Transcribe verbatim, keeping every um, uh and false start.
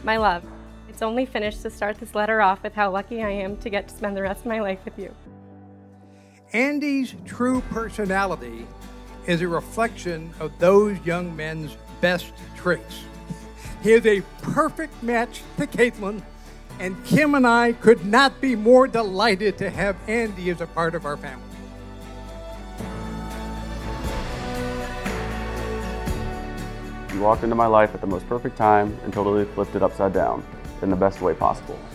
My love, it's only finished to start this letter off with how lucky I am to get to spend the rest of my life with you. Andy's true personality is a reflection of those young men's best traits. He is a perfect match to Caitlin, and Kim and I could not be more delighted to have Andy as a part of our family. You walked into my life at the most perfect time and totally flipped it upside down in the best way possible.